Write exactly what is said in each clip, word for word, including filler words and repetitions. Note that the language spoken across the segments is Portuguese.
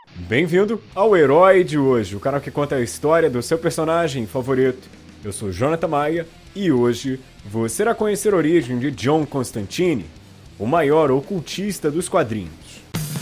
Bem-vindo ao Herói de Hoje, o canal que conta a história do seu personagem favorito. Eu sou Jonathan Maia e hoje você irá conhecer a origem de John Constantine, o maior ocultista dos quadrinhos.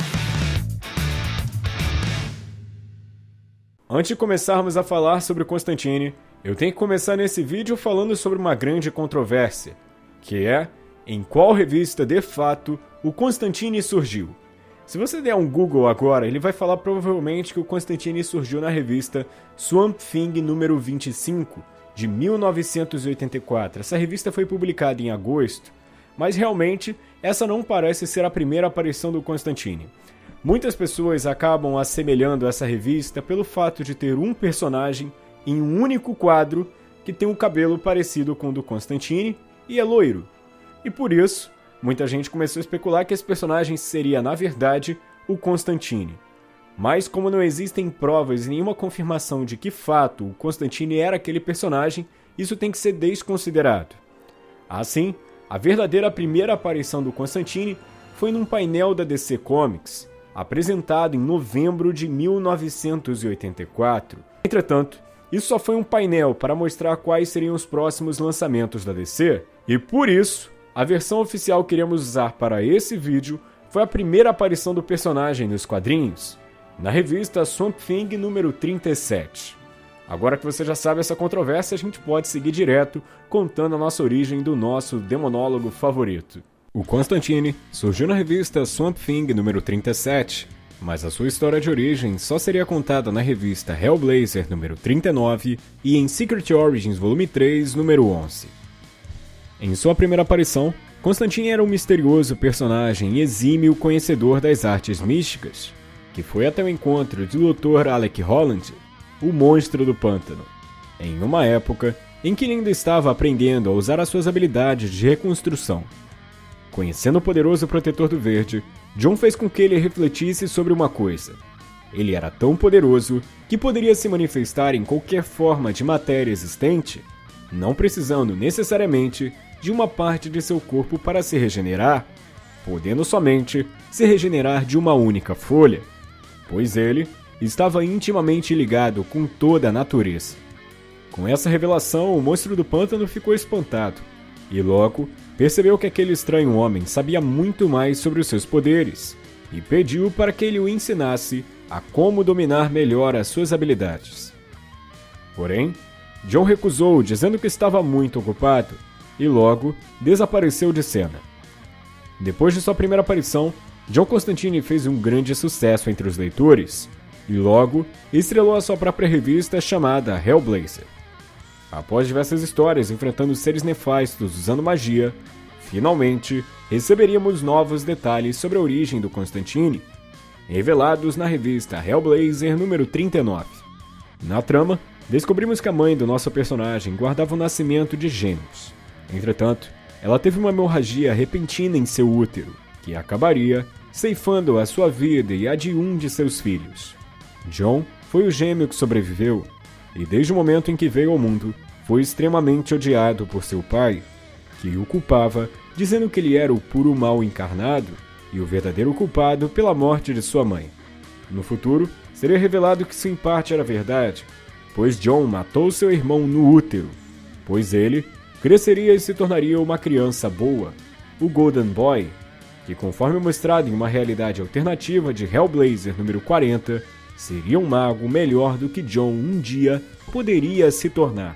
Antes de começarmos a falar sobre Constantine, eu tenho que começar nesse vídeo falando sobre uma grande controvérsia, que é em qual revista de fato o Constantine surgiu. Se você der um Google agora, ele vai falar provavelmente que o Constantine surgiu na revista Swamp Thing número vinte e cinco, de mil novecentos e oitenta e quatro. Essa revista foi publicada em agosto, mas realmente essa não parece ser a primeira aparição do Constantine. Muitas pessoas acabam assemelhando essa revista pelo fato de ter um personagem em um único quadro que tem um cabelo parecido com o do Constantine e é loiro. E por isso, muita gente começou a especular que esse personagem seria, na verdade, o Constantine. Mas como não existem provas e nenhuma confirmação de que fato o Constantine era aquele personagem, isso tem que ser desconsiderado. Assim, a verdadeira primeira aparição do Constantine foi num painel da D C Comics, apresentado em novembro de mil novecentos e oitenta e quatro. Entretanto, isso só foi um painel para mostrar quais seriam os próximos lançamentos da D C, e por isso, a versão oficial que iremos usar para esse vídeo foi a primeira aparição do personagem nos quadrinhos, na revista Swamp Thing número trinta e sete. Agora que você já sabe essa controvérsia, a gente pode seguir direto contando a nossa origem do nosso demonólogo favorito. O Constantine surgiu na revista Swamp Thing número trinta e sete, mas a sua história de origem só seria contada na revista Hellblazer número trinta e nove e em Secret Origins volume três número onze. Em sua primeira aparição, Constantine era um misterioso personagem e exímio conhecedor das artes místicas, que foi até o encontro do doutor Alec Holland, o monstro do pântano, em uma época em que ele ainda estava aprendendo a usar as suas habilidades de reconstrução. Conhecendo o poderoso protetor do verde, John fez com que ele refletisse sobre uma coisa. Ele era tão poderoso que poderia se manifestar em qualquer forma de matéria existente, não precisando necessariamente de uma parte de seu corpo para se regenerar, podendo somente se regenerar de uma única folha, pois ele estava intimamente ligado com toda a natureza. Com essa revelação, o monstro do pântano ficou espantado, e logo percebeu que aquele estranho homem sabia muito mais sobre os seus poderes, e pediu para que ele o ensinasse a como dominar melhor as suas habilidades. Porém, John recusou, dizendo que estava muito ocupado, e logo desapareceu de cena. Depois de sua primeira aparição, John Constantine fez um grande sucesso entre os leitores, e logo estrelou a sua própria revista chamada Hellblazer. Após diversas histórias enfrentando seres nefastos usando magia, finalmente receberíamos novos detalhes sobre a origem do Constantine, revelados na revista Hellblazer número trinta e nove. Na trama, descobrimos que a mãe do nosso personagem guardava o nascimento de gêmeos. Entretanto, ela teve uma hemorragia repentina em seu útero, que acabaria ceifando a sua vida e a de um de seus filhos. John foi o gêmeo que sobreviveu, e desde o momento em que veio ao mundo, foi extremamente odiado por seu pai, que o culpava, dizendo que ele era o puro mal encarnado e o verdadeiro culpado pela morte de sua mãe. No futuro, seria revelado que isso em parte era verdade, pois John matou seu irmão no útero, pois ele cresceria e se tornaria uma criança boa, o Golden Boy, que conforme mostrado em uma realidade alternativa de Hellblazer número quarenta, seria um mago melhor do que John um dia poderia se tornar.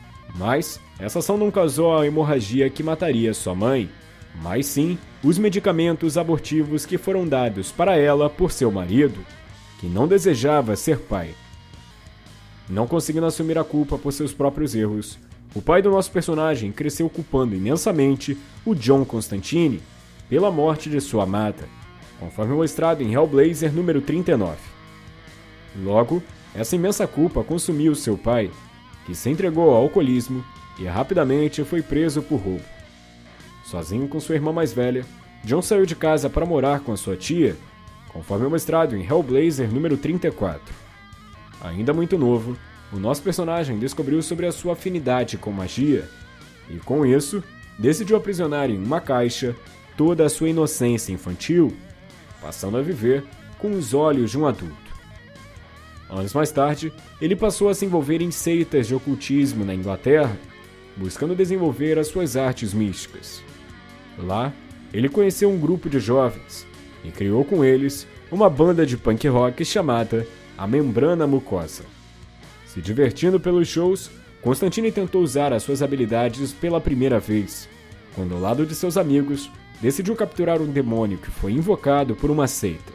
Mas essa ação não causou a hemorragia que mataria sua mãe, mas sim os medicamentos abortivos que foram dados para ela por seu marido, que não desejava ser pai. Não conseguindo assumir a culpa por seus próprios erros, o pai do nosso personagem cresceu culpando imensamente o John Constantine pela morte de sua amada, conforme mostrado em Hellblazer número trinta e nove. Logo, essa imensa culpa consumiu seu pai, que se entregou ao alcoolismo e rapidamente foi preso por roubo. Sozinho com sua irmã mais velha, John saiu de casa para morar com a sua tia, conforme mostrado em Hellblazer número trinta e quatro. Ainda muito novo, o nosso personagem descobriu sobre a sua afinidade com magia, e com isso, decidiu aprisionar em uma caixa toda a sua inocência infantil, passando a viver com os olhos de um adulto. Anos mais tarde, ele passou a se envolver em seitas de ocultismo na Inglaterra, buscando desenvolver as suas artes místicas. Lá, ele conheceu um grupo de jovens e criou com eles uma banda de punk rock chamada A Membrana Mucosa. Se divertindo pelos shows, Constantine tentou usar as suas habilidades pela primeira vez, quando ao lado de seus amigos, decidiu capturar um demônio que foi invocado por uma seita.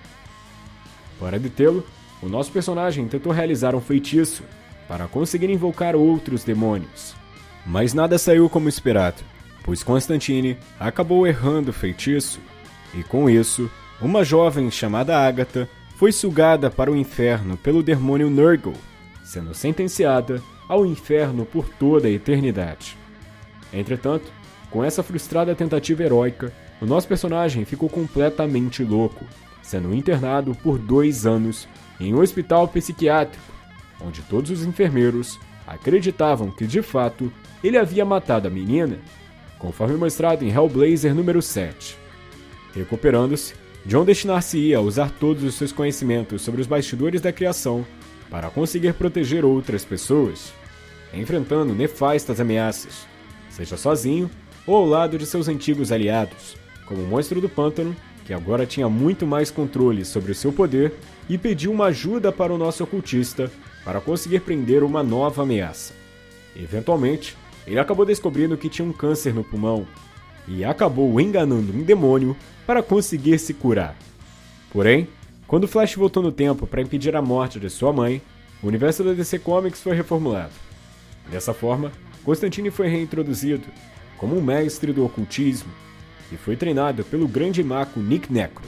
Para detê-lo, o nosso personagem tentou realizar um feitiço para conseguir invocar outros demônios. Mas nada saiu como esperado, pois Constantine acabou errando o feitiço, e com isso, uma jovem chamada Agatha foi sugada para o inferno pelo demônio Nurgle, sendo sentenciada ao inferno por toda a eternidade. Entretanto, com essa frustrada tentativa heróica, o nosso personagem ficou completamente louco, sendo internado por dois anos em um hospital psiquiátrico, onde todos os enfermeiros acreditavam que, de fato, ele havia matado a menina, conforme mostrado em Hellblazer número sete. Recuperando-se, John destinar-se-ia a usar todos os seus conhecimentos sobre os bastidores da criação para conseguir proteger outras pessoas, enfrentando nefastas ameaças, seja sozinho ou ao lado de seus antigos aliados, como o Monstro do Pântano, que agora tinha muito mais controle sobre o seu poder e pediu uma ajuda para o nosso ocultista para conseguir prender uma nova ameaça. Eventualmente, ele acabou descobrindo que tinha um câncer no pulmão e acabou enganando um demônio para conseguir se curar. Porém, quando Flash voltou no tempo para impedir a morte de sua mãe, o universo da D C Comics foi reformulado. Dessa forma, Constantine foi reintroduzido como um mestre do ocultismo e foi treinado pelo grande mago Nick Necro.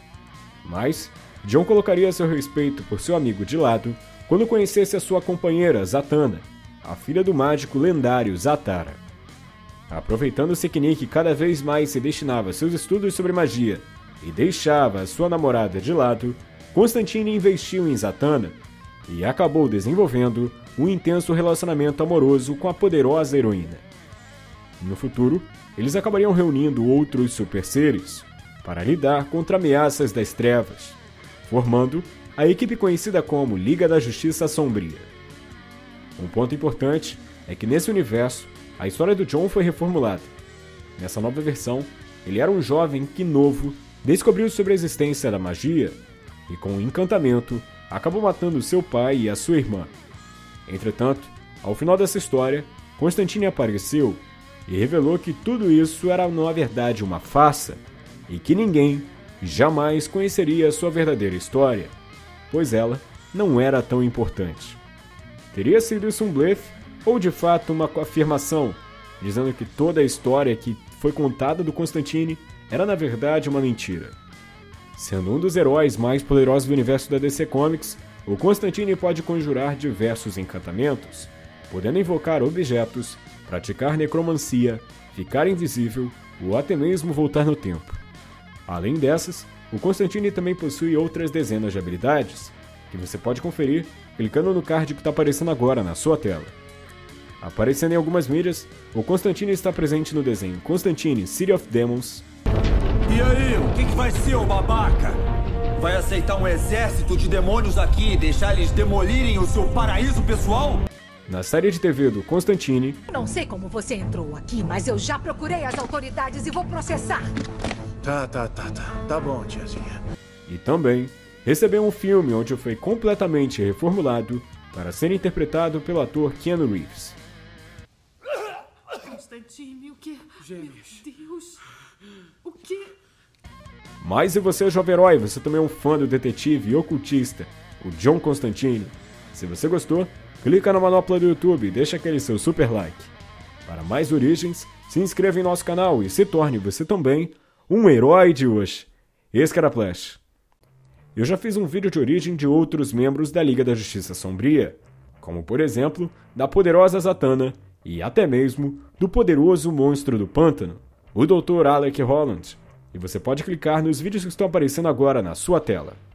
Mas, John colocaria seu respeito por seu amigo de lado quando conhecesse a sua companheira Zatanna, a filha do mágico lendário Zatara. Aproveitando-se que Nick cada vez mais se destinava a seus estudos sobre magia e deixava a sua namorada de lado, Constantine investiu em Zatanna e acabou desenvolvendo um intenso relacionamento amoroso com a poderosa heroína. No futuro, eles acabariam reunindo outros super seres para lidar contra ameaças das trevas, formando a equipe conhecida como Liga da Justiça Sombria. Um ponto importante é que nesse universo, a história do John foi reformulada. Nessa nova versão, ele era um jovem que novo descobriu sobre a existência da magia e, com o encantamento, acabou matando seu pai e a sua irmã. Entretanto, ao final dessa história, Constantine apareceu e revelou que tudo isso era na verdade uma farsa e que ninguém jamais conheceria sua verdadeira história, pois ela não era tão importante. Teria sido isso um blefe ou de fato uma afirmação, dizendo que toda a história que foi contada do Constantine era na verdade uma mentira? Sendo um dos heróis mais poderosos do universo da D C Comics, o Constantine pode conjurar diversos encantamentos, podendo invocar objetos, praticar necromancia, ficar invisível ou até mesmo voltar no tempo. Além dessas, o Constantine também possui outras dezenas de habilidades, que você pode conferir clicando no card que está aparecendo agora na sua tela. Aparecendo em algumas mídias, o Constantine está presente no desenho Constantine City of Demons. E aí, o que, que vai ser, ô babaca? Vai aceitar um exército de demônios aqui e deixar eles demolirem o seu paraíso pessoal? Na série de T V do Constantine... Não sei como você entrou aqui, mas eu já procurei as autoridades e vou processar. Tá, tá, tá, tá. Tá bom, tiazinha. E também recebeu um filme onde foi completamente reformulado para ser interpretado pelo ator Keanu Reeves. Constantine, o que? Gêmeos. Meu Deus. O que? Mas e você, jovem herói, você também é um fã do detetive e ocultista, o John Constantine? Se você gostou, clica na manopla do YouTube e deixa aquele seu super like. Para mais origens, se inscreva em nosso canal e se torne você também um herói de hoje. Esse que era Flash. Eu já fiz um vídeo de origem de outros membros da Liga da Justiça Sombria, como por exemplo, da poderosa Zatanna e até mesmo do poderoso Monstro do Pântano, o doutor Alec Holland, e você pode clicar nos vídeos que estão aparecendo agora na sua tela.